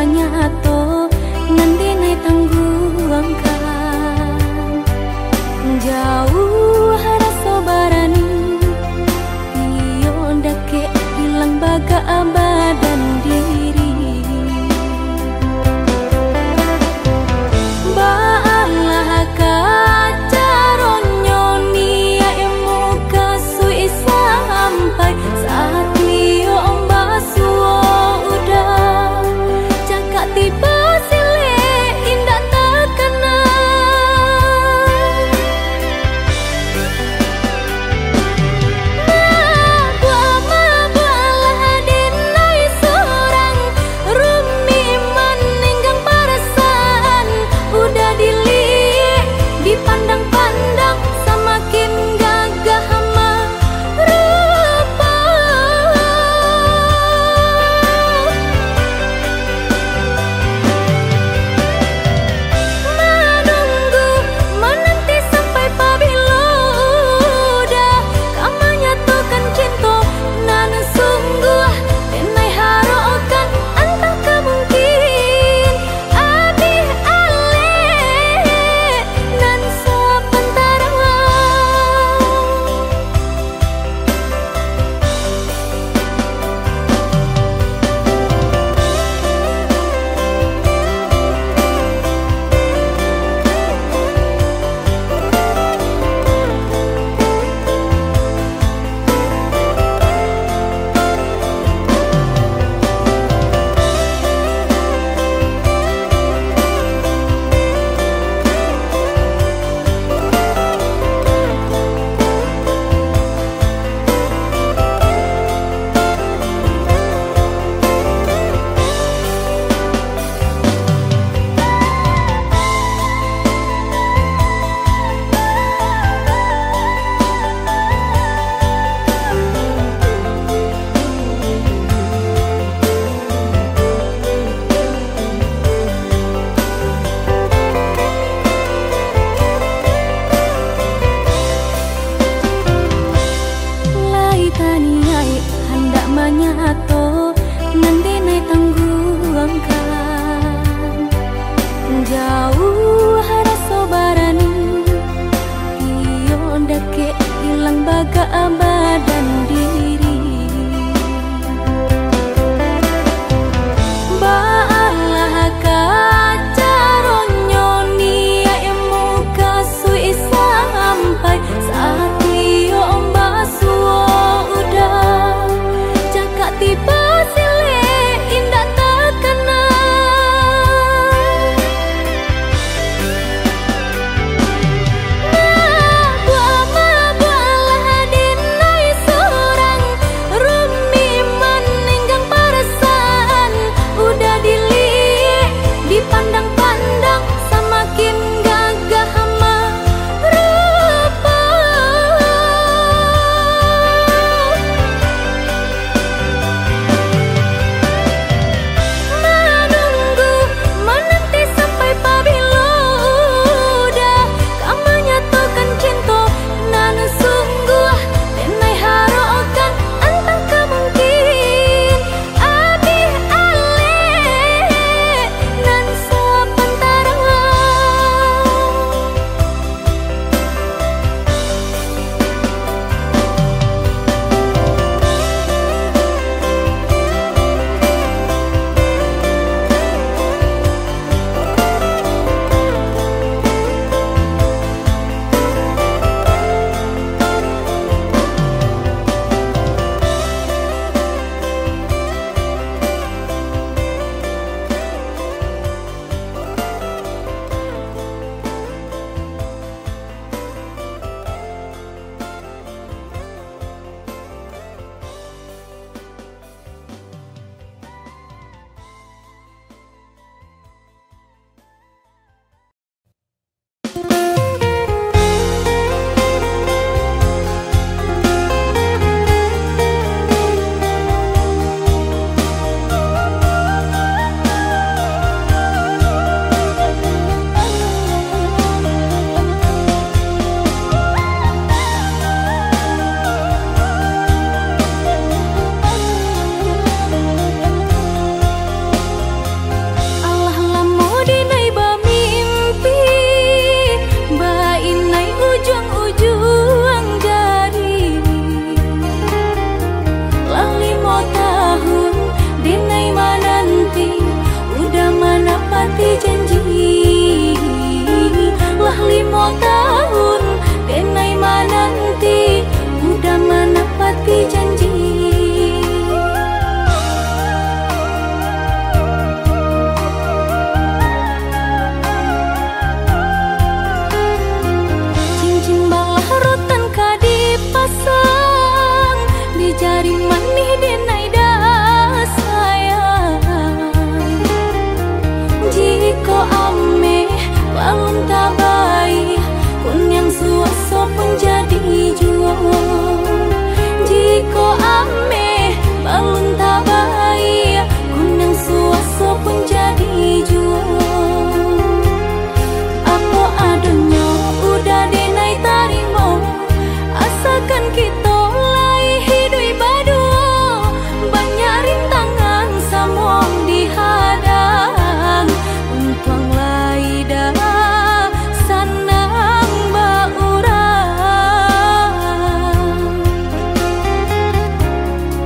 nyato nandine tangguangkan jauh rasa barani iyo ndake hilang baga badan diri baalah kacaronyo nia emo kasui sampai saat iyo ombak suo udah cakap tiba jadi jua. Jika ame balun tabai, kunang suaso pun jadi jua. Apa adanya udah denai tarimo, asalkan kita lai hidup berdua. Banyak rintangan samong dihadang, untung lai dah sanang baurang.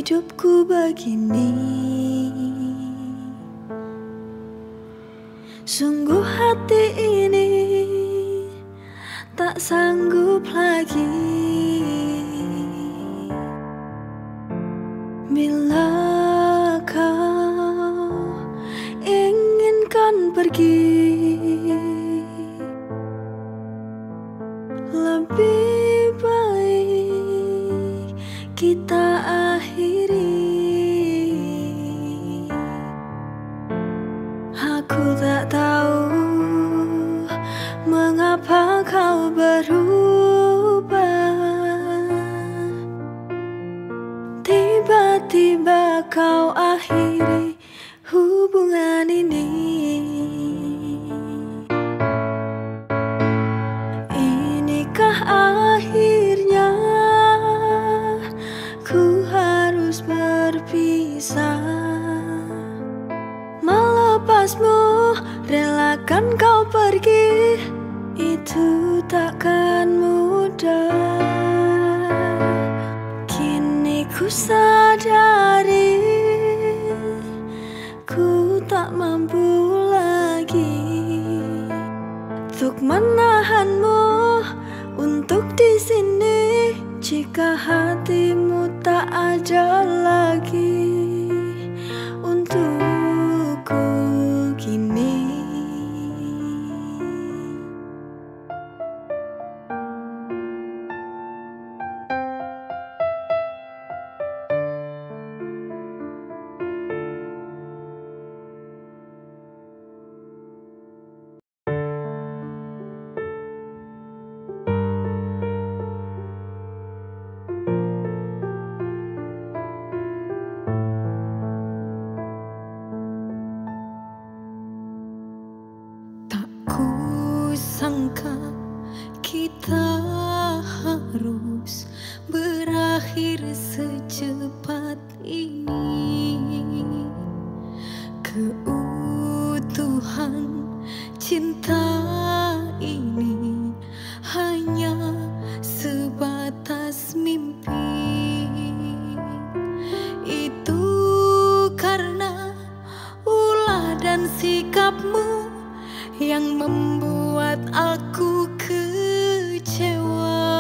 hidupku begini. Sungguh hati ini tak sanggup lagi bila kau inginkan pergi. Lebih baik kita akhiri. Aku tak tahu mengapa kau berubah. Tiba-tiba kau akhiri hubungan ini. Inikah akhirnya ku harus berpisah? Melepasmu, relakan kau pergi, itu takkan mudah. Kini ku sadari ku tak mampu lagi untuk menahanmu untuk di sini. Jika hatimu tak ada lagi untukku kini. Sangka kita harus berakhir secepat ini. Keutuhan cinta ini hanya sebatas mimpi. Itu karena ulah dan sikapmu yang membuat aku kecewa.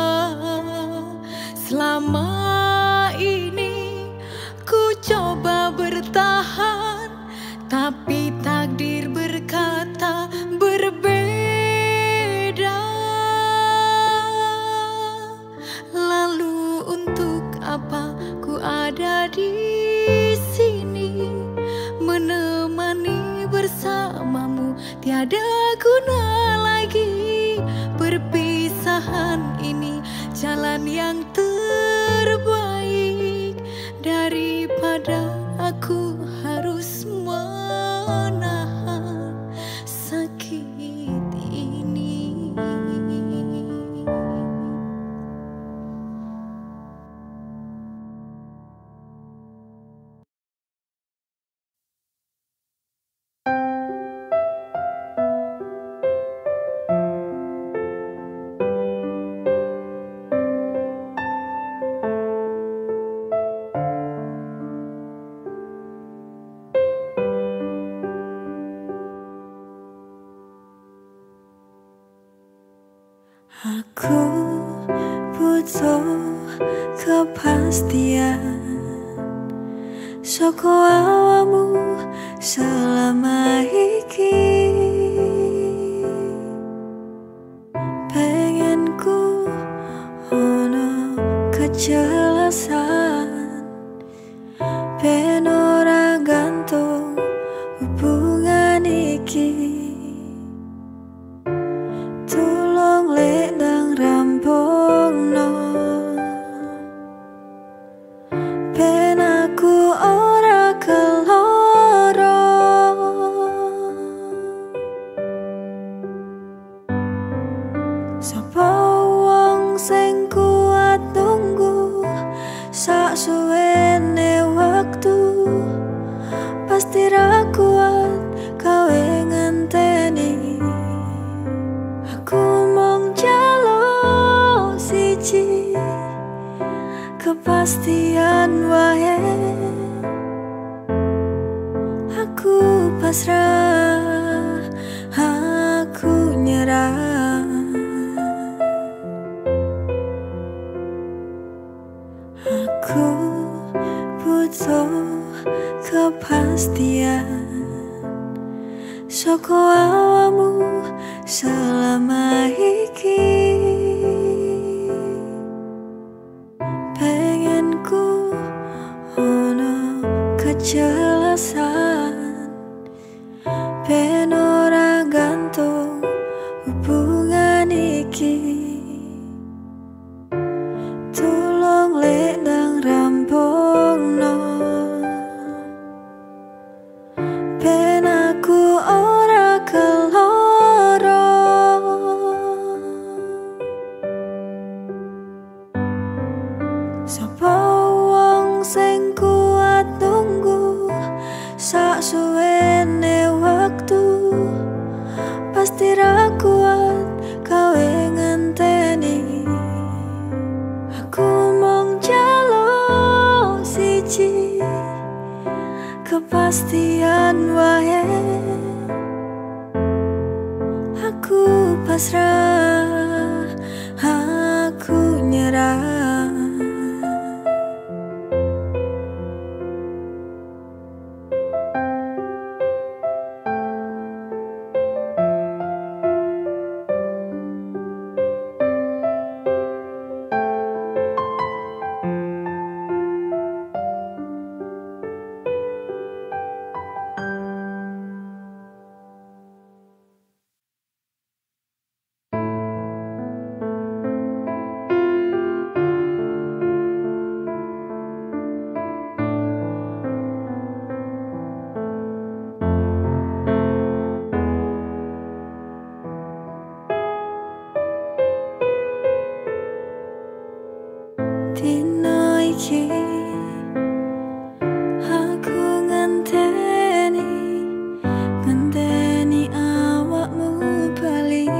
Selama ini ku coba bertahan, tapi takdir berkata berbeda. Lalu untuk apa ku ada di sini menemani bersamamu? Tiada guna lagi perpisahan ini, jalan yang terbaik daripada aku harus menahan sakit ini. Aku butuh kepastian saka awamu selama iki. Pengen ku ono kejelasan, ben ora gantung hubungan iki. Tolong lek nang rampungno, ben aku ora keloro. Sapa wong sing kuat nunggu sak suwene waktu, pasti ra kuat kowe ngenteni. Aku mong jalo siji kepas kepastian wae. Aku pasrah, aku nyerah. Aku butuh kepastian saka awamu selama iki. Pengenku ono kejelasan, ben ora gantung hubungan iki. Tulung lek nang rampungno, ben aku ora keloro. Sapa wong sing kuat nunggu sak suwene waktu, pasti ra kuat kowe ngenteni. Aku mung njaluk siji, kepastian wae. Aku pasrah, aku nyerah. Dino iki aku ngenteni awakmu bali.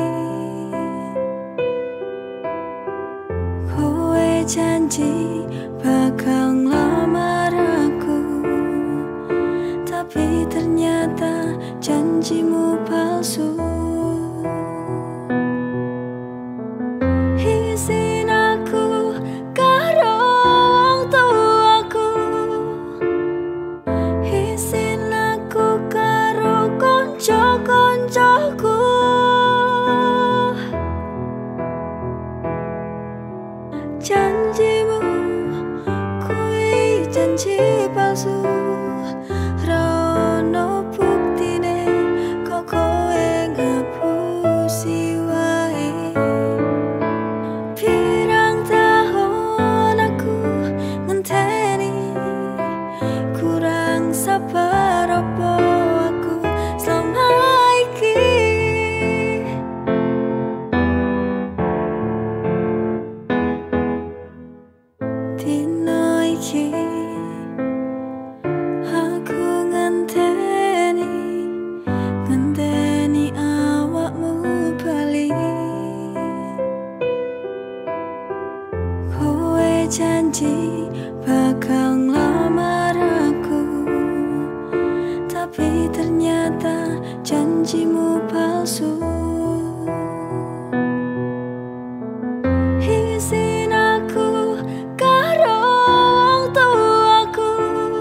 Kowe janji bakal nglamar aku, tapi ternyata janjimu palsu. Isin aku karo wong tuaku, isin aku karo konco-koncoku. Janjimu kuwi janji palsu, ra ono buktine kok kowe ngapusi wae. Pirang tahun aku ngenteni, kurang sabar apa aku selama iki. Dino iki aku ngenteni awakmu bali. Kowe janji bakal nglamar aku, tapi ternyata janjimu palsu. Isin aku karo wong tuaku,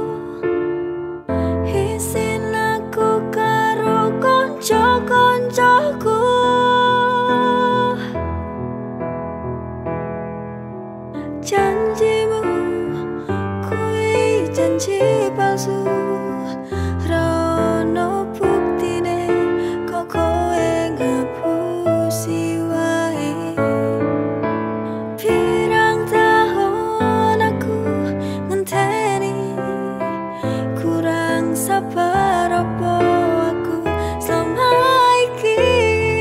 isin aku karo konco-koncoku. Janjimu kuwi janji palsu, ra ono buktine kok kowe ngapusi wae. Pirang tahun aku ngenteni, kurang sabar apa aku selama iki.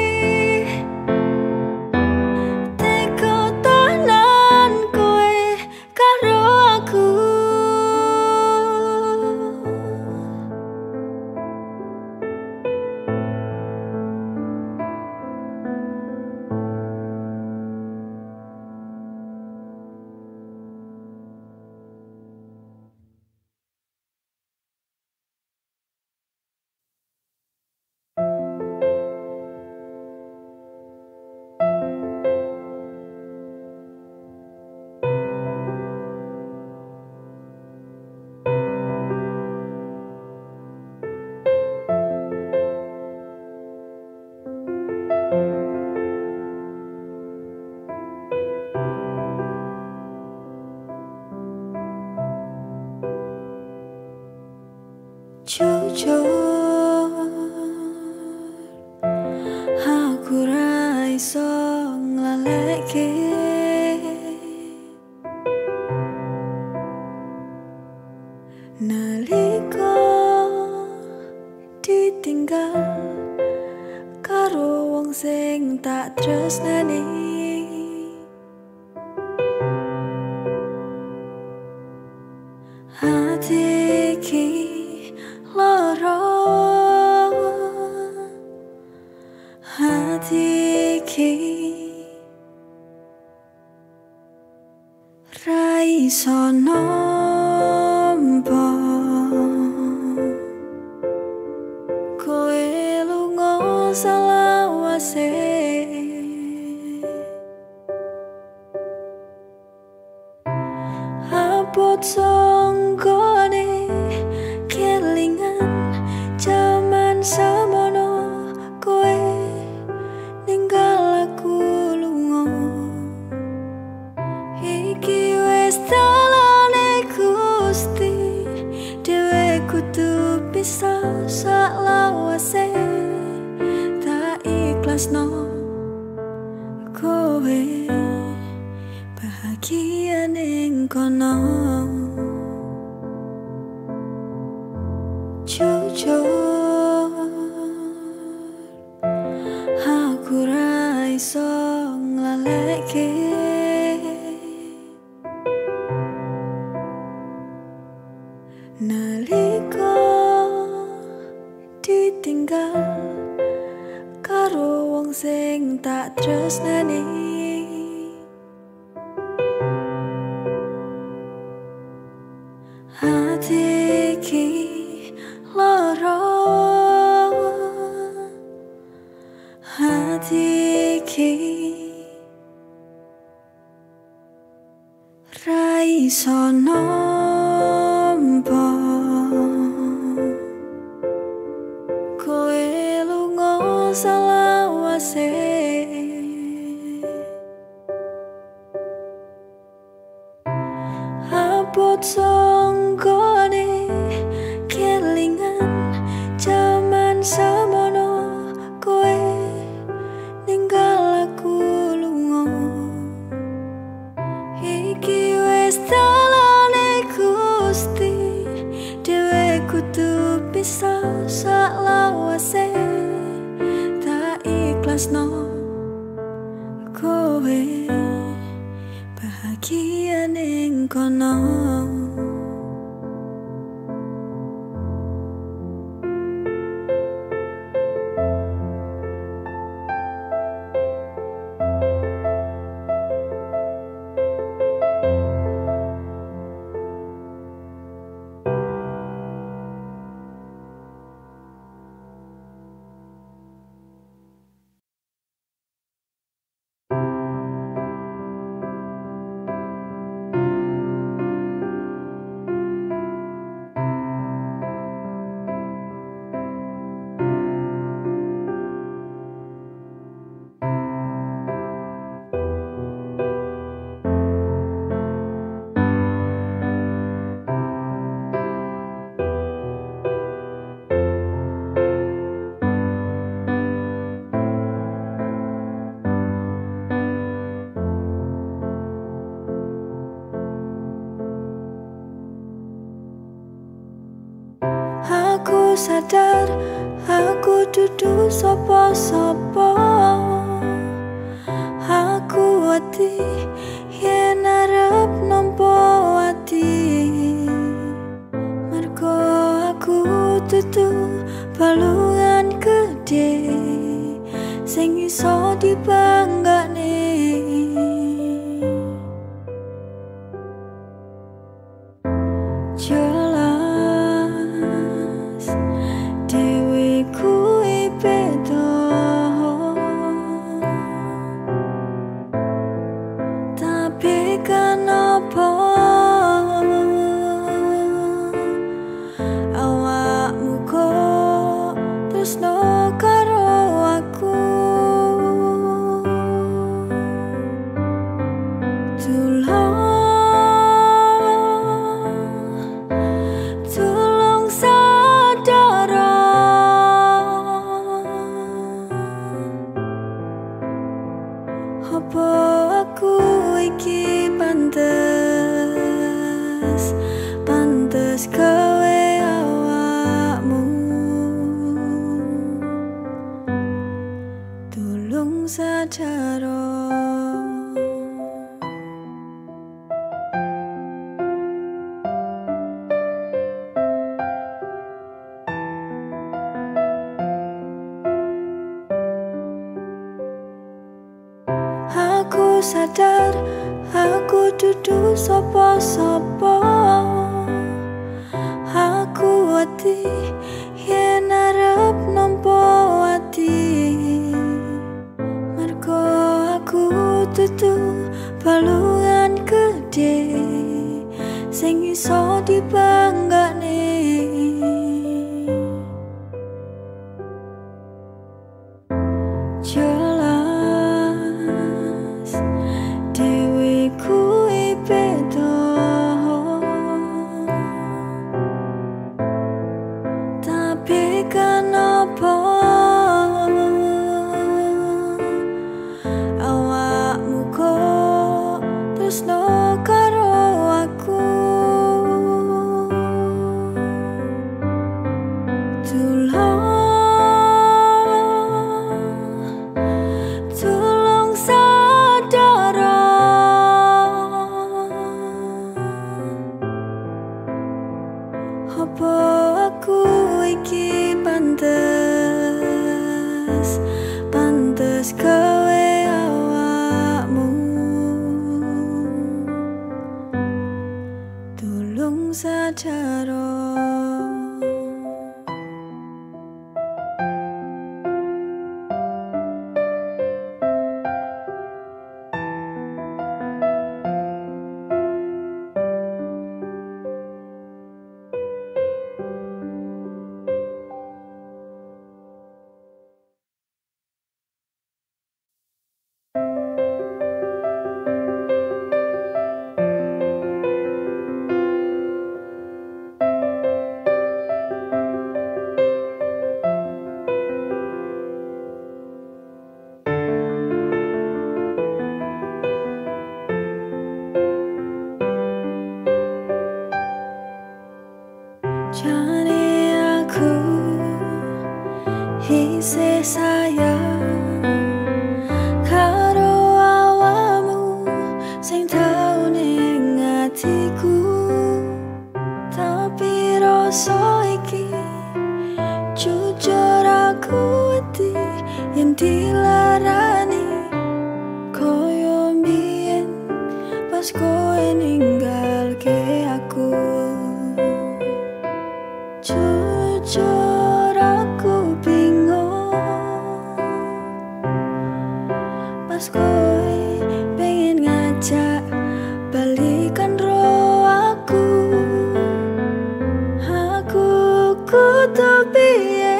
sing tak tresnani. Hati iki lara, hati iki ra iso nampa. Kowe lunga selawase, abot songgone kelingan jaman semono. Kowe ninggal aku lunga, iki wis dalane Gusti, dhewe kudu pisah salawase. Tak ikhlasno kowe bahagia ning kono. Jujur aku ra iso nglaleke nalika ditinggal karo wong sing tak tresnani. Hati iki lara, hati iki ra iso nampa. Kowe lunga selawase, abot songgone kelingan jaman semono. Kowe ninggal aku lunga, iki wis dalane Gusti, dhewe kudu pisah salawase. Tak ikhlasno kowe bahagia ning kono. Aku sadar aku dudu sapa-sapa. Aku wedi yen arep nampa ati, mergo aku dudu balungan gede sing iso dibanggane. Kenapa awakmu kok tresno karo aku? Tolong sadar, apa aku iki pantes gawe awakmu. tulung sadaro. Aku sadar aku dudu sapa-sapa. Aku wedi yen arep nampa ati, mergo aku dudu balungan gedhe sing iso dibanggane. Jelas dewe kuwi beda, tapi kenapa awakmu kok tresno karo aku? Tulung sadaro, apa aku iki pantes gawe awakmu? Tulung sadaro. Jane aku isih sayang karo awakmu sing tau ning atiku, tapi rasa iki jujur aku wedi yen dilarani koyo mbiyen pas kowe ninggalke aku. Jujur aku bingung pas kowe pengen ngajak balikan ro aku. Aku kudu piye?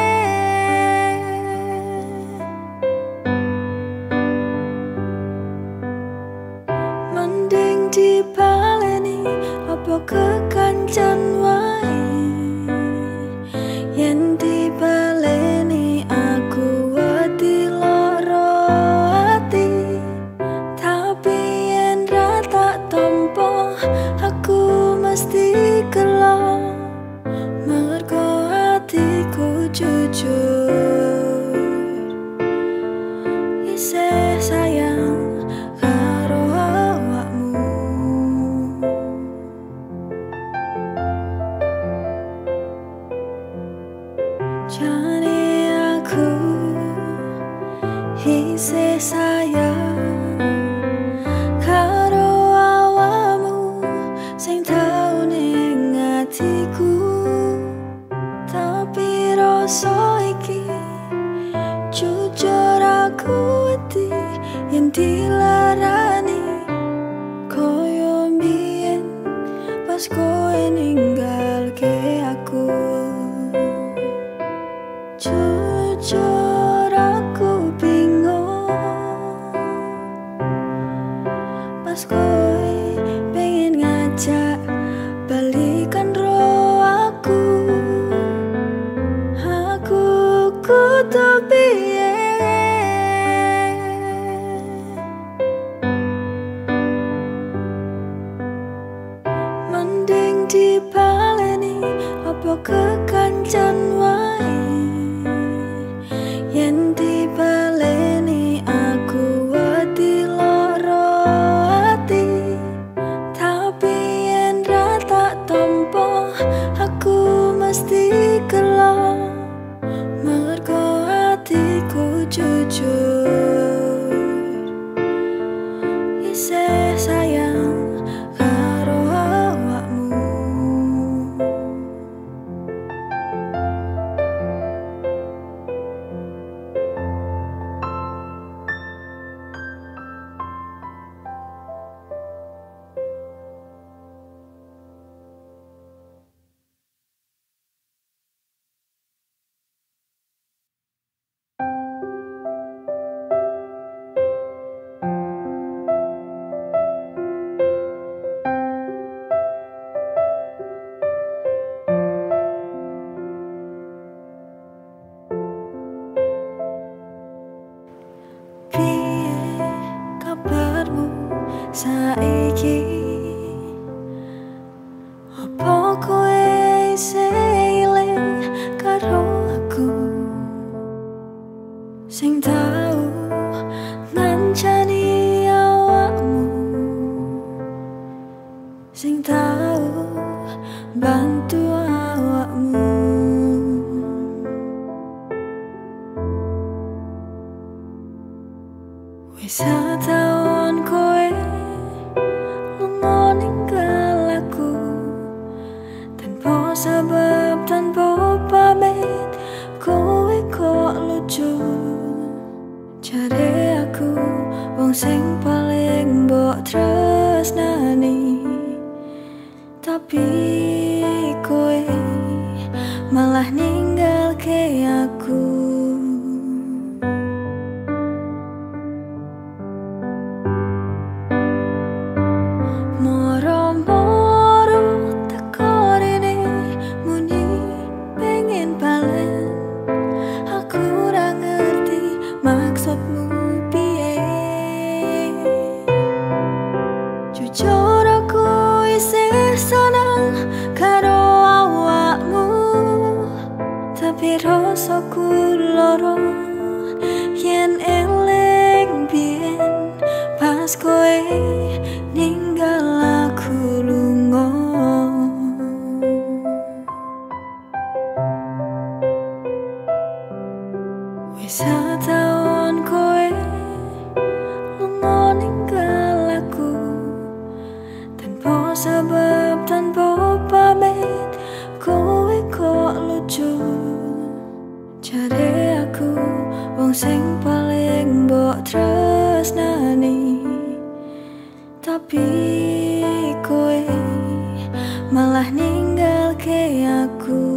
Mending dibaleni apa kekancan wae. Yen dibaleni aku wedi lara ati, tapi yen ra tak tampa aku mesti gelo, mergo atiku jujur isih sayang karo awakmu. Jane aku isih sayang karo awakmu sing tau ning atiku, tapi rasa iki jujur aku wedi yen dilarani koyo mbiyen pas kowe ninggalke aku. Jujur aku bingung pas kowe pengen ngajak balikan ro aku. Aku kudu piye? Mending dibaleni jujur isih sayang karo awakmu. Piye kabarmu saiki? Apa kowe isih eling karo aku? Sing tau ngancani awakmu, sing tau bantu awakmu. Wis setahun kowe lunga ninggal aku, tanpa sebab tanpa pamit. Kowe kok lucu, jare aku wong sing paling mbok tresnani, tapi kowe malah ninggalke aku. Moro-moro teko rene muni pengen balen, aku ora ngerti maksudmu piye. Jujur aku isih seneng karo awakmu, tapi rasaku loro yen eling biyen pas kowe ninggal aku lunga. Wis setahun kowe lunga ninggal aku, tanpa sebab tanpa pamit. Kowe kok lucu, jare aku wong sing paling mbok tresnani, tapi kowe malah ninggalke aku.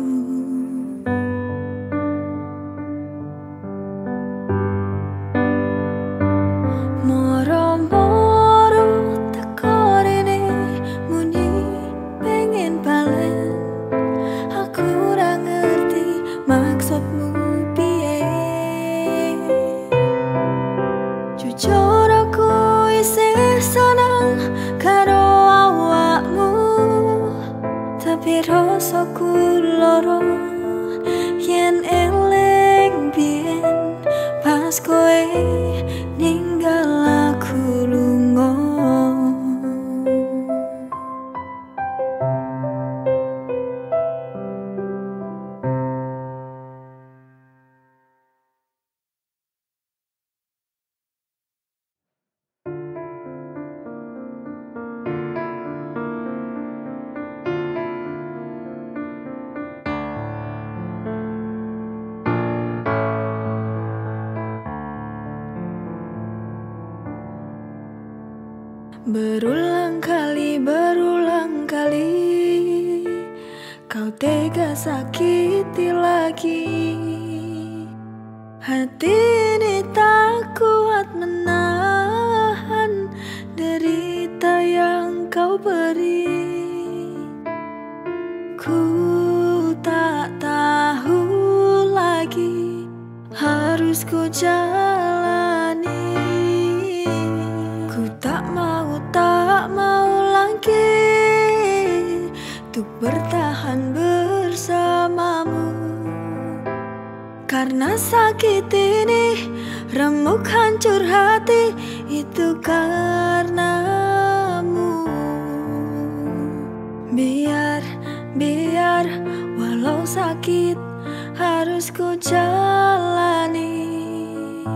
Moro-moro teko rene muni pengen balen, aku ora ngerti maksudmu piye. Jujur aku isih seneng karo awakmu, tapi rasaku loro yen eling biyen pas kowe ninggal aku lunga. Berulang kali kau tega sakiti lagi. Hati ini tak kuat menahan derita yang kau beri. Ku tak tahu lagi harus ku jalani. Ku tak mau lagi untuk bertahan bersamamu, karena sakit ini remuk hancur hati itu karenamu. Biar walau sakit harus ku jalani.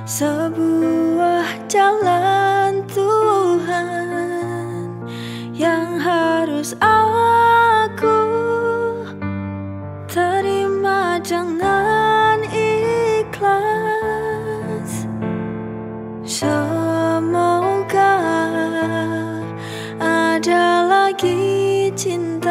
sebuah jalan Tuhan yang harus aku terima, jangan ikhlas. Semoga ada lagi cinta